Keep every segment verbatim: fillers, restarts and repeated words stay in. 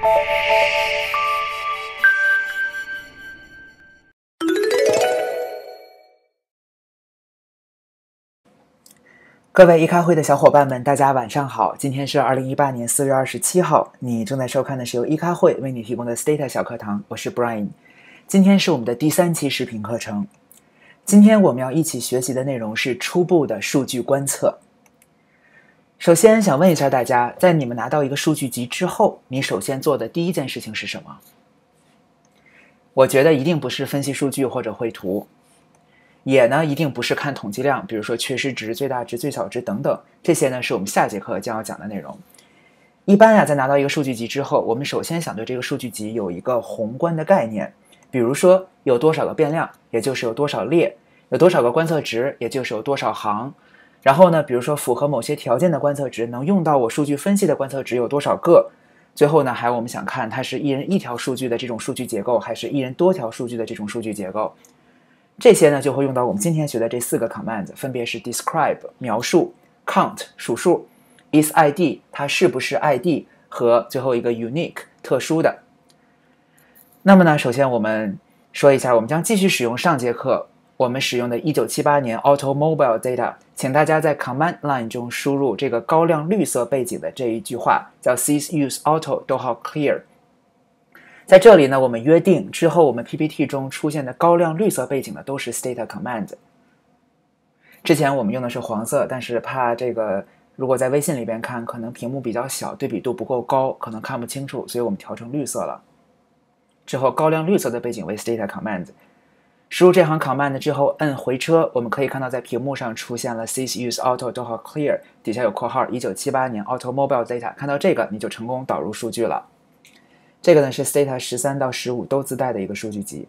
各位一咖会的小伙伴们，大家晚上好！今天是二零一八年四月二十七号，你正在收看的是由一咖会为你提供的 Stata 小课堂，我是 Brian。今天是我们的第三期视频课程。今天我们要一起学习的内容是初步的数据观测。首先想问一下大家，在你们拿到一个数据集之后，你首先做的第一件事情是什么？我觉得一定不是分析数据或者绘图。也呢，一定不是看统计量，比如说缺失值、最大值、最小值等等，这些呢是我们下节课将要讲的内容。一般呀，在拿到一个数据集之后，我们首先想对这个数据集有一个宏观的概念，比如说有多少个变量，也就是有多少列，有多少个观测值，也就是有多少行。然后呢，比如说符合某些条件的观测值，能用到我数据分析的观测值有多少个。最后呢，还有我们想看它是一人一条数据的这种数据结构，还是一人多条数据的这种数据结构。这些呢就会用到我们今天学的这四个 command， 分别是 describe 描述、count 数数、is I D 它是不是 I D 和最后一个 unique 特殊的。那么呢，首先我们说一下，我们将继续使用上节课我们使用的一九七八年 automobile data， 请大家在 command line 中输入这个高亮绿色背景的这一句话，叫 sys use auto 逗号 clear。在这里呢，我们约定之后我们 P P T 中出现的高亮绿色背景的都是 Stata command。之前我们用的是黄色，但是怕这个如果在微信里边看，可能屏幕比较小，对比度不够高，可能看不清楚，所以我们调成绿色了。之后高亮绿色的背景为 Stata command。输入这行 command 之后摁回车，我们可以看到在屏幕上出现了 sys use auto 逗号 clear， 底下有括号一九七八年 automobile data， 看到这个你就成功导入数据了。这个呢是 Stata 十三到十五都自带的一个数据集。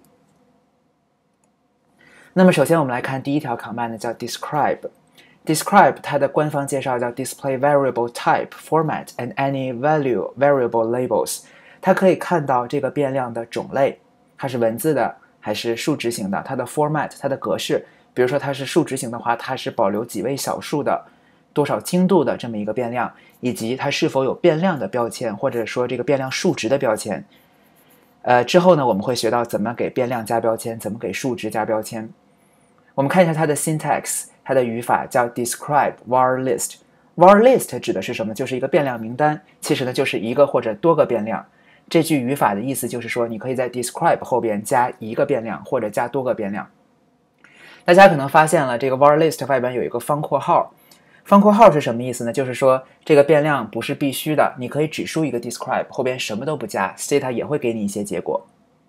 那么首先我们来看第一条 command 叫 describe。describe 它的官方介绍叫 display variable type, format and any value variable labels。它可以看到这个变量的种类，它是文字的还是数值型的，它的 format 它的格式，比如说它是数值型的话，它是保留几位小数的多少精度的这么一个变量，以及它是否有变量的标签，或者说这个变量数值的标签。呃，之后呢，我们会学到怎么给变量加标签，怎么给数值加标签。我们看一下它的 syntax， 它的语法叫 describe var list。var list 指的是什么？就是一个变量名单，其实呢就是一个或者多个变量。这句语法的意思就是说，你可以在 describe 后边加一个变量，或者加多个变量。大家可能发现了，这个 var list 外边有一个方括号。方括号是什么意思呢？就是说这个变量不是必须的，你可以只输一个 describe， 后边什么都不加 ，Stata 也会给你一些结果。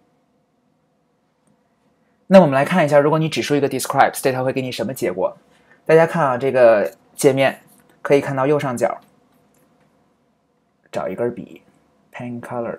那我们来看一下，如果你只输一个 describe，Stata 会给你什么结果？大家看啊，这个界面可以看到右上角，找一根笔 ，pen color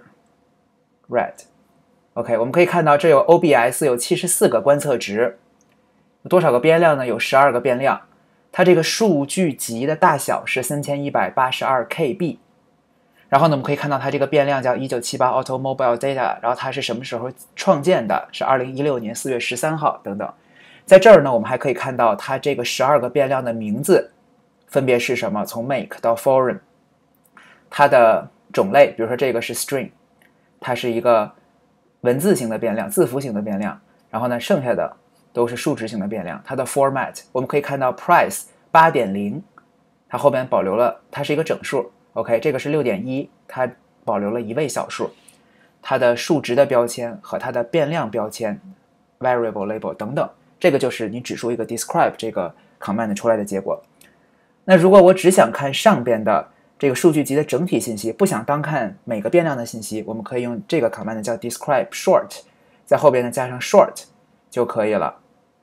red。OK， 我们可以看到这有 O B S 有七十四个观测值，有多少个变量呢？有十二个变量。它这个数据集的大小是三千一百八十二 K B， 然后呢，我们可以看到它这个变量叫一九七八 automobile data， 然后它是什么时候创建的？是二零一六年四月十三号等等。在这儿呢，我们还可以看到它这个十二个变量的名字分别是什么？从 make 到 foreign， 它的种类，比如说这个是 string， 它是一个文字型的变量，字符型的变量，然后呢，剩下的都是数值型的变量。它的 format 我们可以看到 price 八点零， 它后边保留了，它是一个整数。OK， 这个是 六点一， 它保留了一位小数。它的数值的标签和它的变量标签 variable label 等等，这个就是你只输一个 describe 这个 command 出来的结果。那如果我只想看上边的这个数据集的整体信息，不想单看每个变量的信息，我们可以用这个 command 叫 describe short， 在后边呢加上 short 就可以了。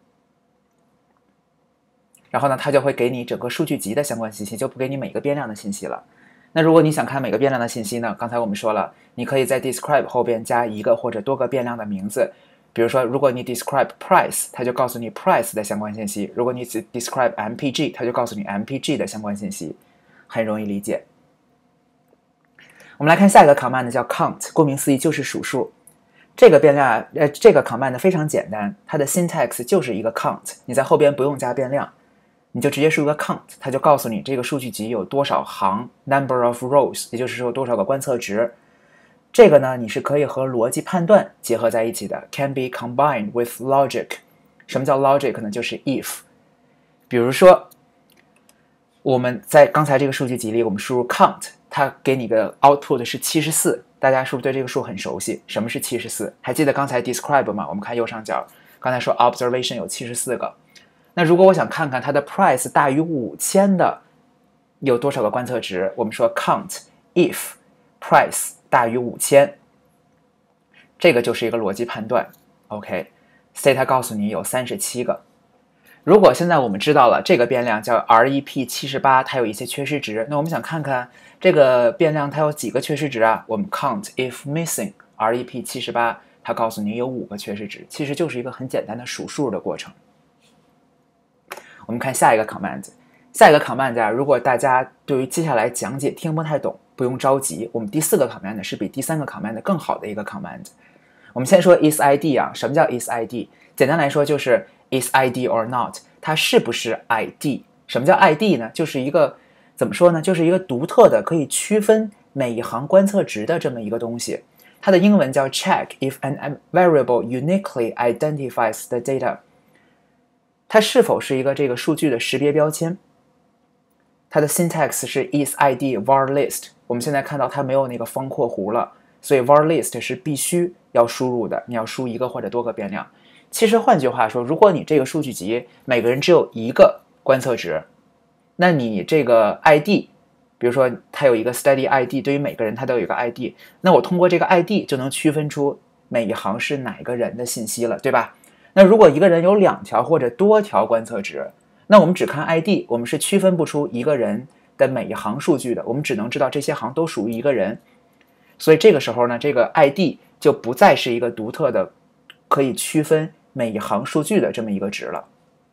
然后呢，它就会给你整个数据集的相关信息，就不给你每个变量的信息了。那如果你想看每个变量的信息呢，刚才我们说了，你可以在 describe 后边加一个或者多个变量的名字。比如说，如果你 describe price， 它就告诉你 price 的相关信息；如果你 describe M P G， 它就告诉你 M P G 的相关信息，很容易理解。我们来看下一个 command 叫 count， 顾名思义就是数数。这个变量，呃，这个 command 非常简单，它的 syntax 就是一个 count， 你在后边不用加变量。你就直接输个 count， 它就告诉你这个数据集有多少行 number of rows， 也就是说多少个观测值。 这个呢，你是可以和逻辑判断结合在一起的 ，can be combined with logic。什么叫 logic 呢？就是 if。比如说，我们在刚才这个数据集里，我们输入 count， 它给你个 output 是七十四，大家是不是对这个数很熟悉？什么是七十四？还记得刚才 describe 吗？我们看右上角，刚才说 observation 有七十四个。那如果我想看看它的 price 大于五千的有多少个观测值，我们说 count if price 大于五千，这个就是一个逻辑判断。OK，Stata 告诉你有三十七个。如果现在我们知道了这个变量叫 R E P 七十八，它有一些缺失值，那我们想看看这个变量它有几个缺失值啊？我们 count if missing R E P 七十八，它告诉你有五个缺失值，其实就是一个很简单的数数的过程。我们看下一个 command， 下一个 command 啊，如果大家对于接下来讲解听不太懂，不用着急，我们第四个 command 是比第三个 command 更好的一个 command。我们先说 isId 啊，什么叫 isId？ 简单来说就是 isId or not， 它是不是 I D？ 什么叫 I D 呢？就是一个怎么说呢？就是一个独特的可以区分每一行观测值的这么一个东西。它的英文叫 check if an variable uniquely identifies the data。它是否是一个这个数据的识别标签？它的 syntax 是 isId var list。我们现在看到它没有那个方括弧了，所以 var list 是必须要输入的，你要输一个或者多个变量。其实换句话说，如果你这个数据集每个人只有一个观测值，那你这个 I D， 比如说它有一个 steady I D， 对于每个人它都有一个 I D， 那我通过这个 I D 就能区分出每一行是哪个人的信息了，对吧？那如果一个人有两条或者多条观测值，那我们只看 I D， 我们是区分不出一个人的每一行数据的，我们只能知道这些行都属于一个人。所以这个时候呢，这个 I D 就不再是一个独特的可以区分每一行数据的这么一个值了。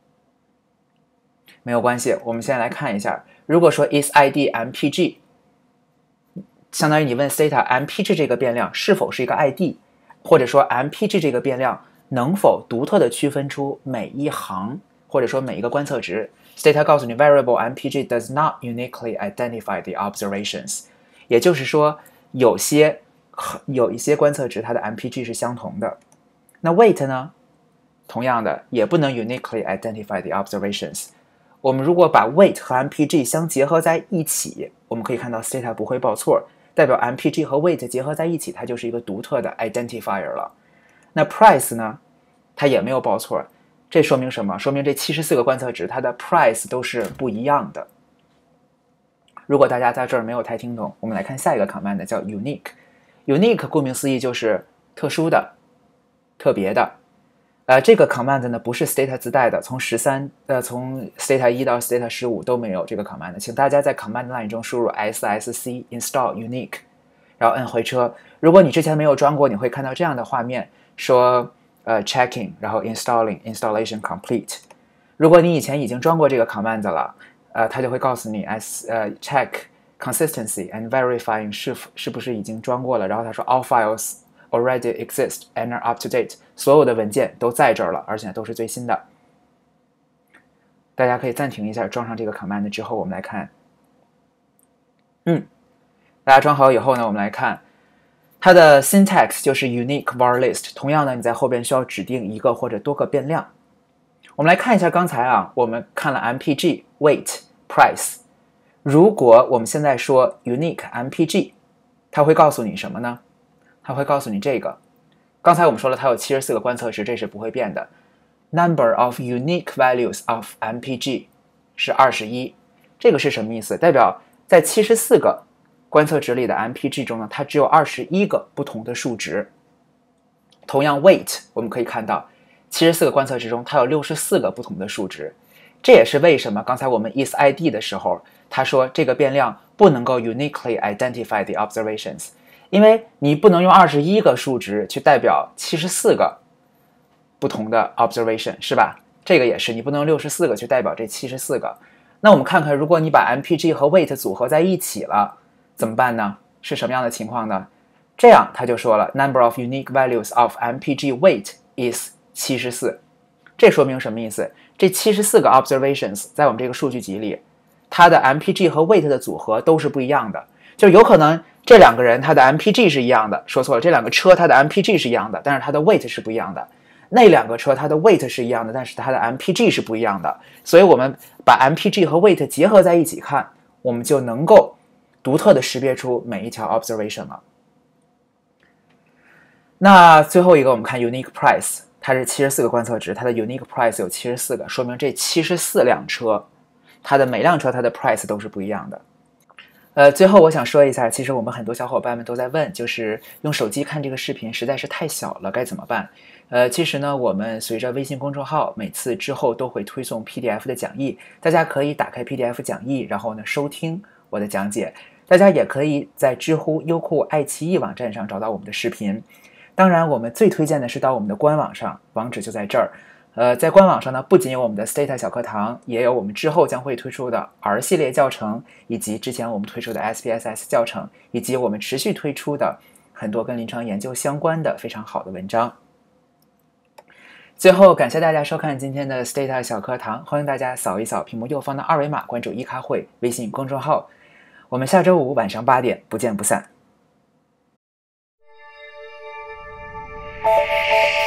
没有关系，我们先来看一下，如果说 isId mpg， 相当于你问 Stata mpg 这个变量是否是一个 I D， 或者说 mpg 这个变量能否独特的区分出每一行或者说每一个观测值。 Stata 告诉你 variable mpg does not uniquely identify the observations， 也就是说有些有一些观测值它的 mpg 是相同的。那 weight 呢，同样的也不能 uniquely identify the observations。 我们如果把 weight 和 mpg 相结合在一起，我们可以看到 Stata 不会报错，代表 mpg 和 weight 结合在一起，它就是一个独特的 identifier 了。那 price 呢，它也没有报错，这说明什么？说明这七十四个观测值它的 price 都是不一样的。如果大家在这儿没有太听懂，我们来看下一个 command 叫 unique。unique 顾名思义就是特殊的、特别的。呃，这个 command 呢不是 Stata 自带的，从十三呃从 Stata 一到 Stata 十五都没有这个 command， 请大家在 command line 中输入 ssc install unique， 然后摁回车。如果你之前没有装过，你会看到这样的画面，说呃 checking， 然后 installing installation complete。如果你以前已经装过这个 command 了，呃，它就会告诉你 as 呃 check consistency and verifying 是是不是已经装过了，然后他说 all files already exist and are up to date， 所有的文件都在这儿了，而且都是最新的。大家可以暂停一下，装上这个 command 之后，我们来看。嗯，大家装好以后呢，我们来看它的 syntax 就是 unique var list。同样呢，你在后边需要指定一个或者多个变量。我们来看一下刚才啊，我们看了 mpg、weight、price。如果我们现在说 unique mpg， 它会告诉你什么呢？它会告诉你这个。刚才我们说了，它有七十四个观测值，这是不会变的。Number of unique values of mpg 是二十一，这个是什么意思？代表在七十四个观测值里的 mpg 中呢，它只有二十一个不同的数值。同样 weight 我们可以看到七十四个观测值中，它有六十四个不同的数值。这也是为什么刚才我们 isId 的时候，他说这个变量不能够 uniquely identify the observations， 因为你不能用二十一个数值去代表七十四个不同的 observation， 是吧？这个也是，你不能用六十四个去代表这七十四个。那我们看看，如果你把 mpg 和 weight 组合在一起了，怎么办呢？是什么样的情况呢？这样他就说了 number of unique values of mpg weight is 七十四。这说明什么意思？这七十四个 observations 在我们这个数据集里，它的 mpg 和 weight 的组合都是不一样的。 就有可能这两个人他的 M P G 是一样的，说错了，这两个车它的 M P G 是一样的，但是它的 weight 是不一样的。那两个车它的 weight 是一样的，但是它的 M P G 是不一样的。所以我们把 M P G 和 weight 结合在一起看，我们就能够独特的识别出每一条 observation 了。那最后一个我们看 unique price， 它是七十四个观测值，它的 unique price 有七十四个，说明这七十四辆车它的每辆车它的 price 都是不一样的。呃，最后我想说一下，其实我们很多小伙伴们都在问，就是用手机看这个视频实在是太小了，该怎么办？呃，其实呢，我们随着微信公众号每次之后都会推送 P D F 的讲义，大家可以打开 P D F 讲义，然后呢收听我的讲解。大家也可以在知乎、优酷、爱奇艺网站上找到我们的视频。当然，我们最推荐的是到我们的官网上，网址就在这儿。呃，在官网上呢，不仅有我们的 Stata 小课堂，也有我们之后将会推出的 R 系列教程，以及之前我们推出的 S P S S 教程，以及我们持续推出的很多跟临床研究相关的非常好的文章。最后，感谢大家收看今天的 Stata 小课堂，欢迎大家扫一扫屏幕右方的二维码，关注一咖会微信公众号。我们下周五晚上八点不见不散。